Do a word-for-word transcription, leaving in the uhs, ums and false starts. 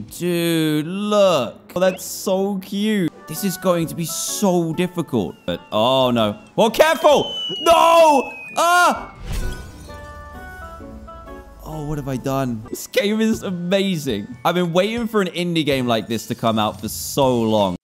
dude, look. Oh, that's so cute. This is going to be so difficult. But, oh, no. Well, careful. No. Ah. Oh, what have I done? This game is amazing. I've been waiting for an indie game like this to come out for so long.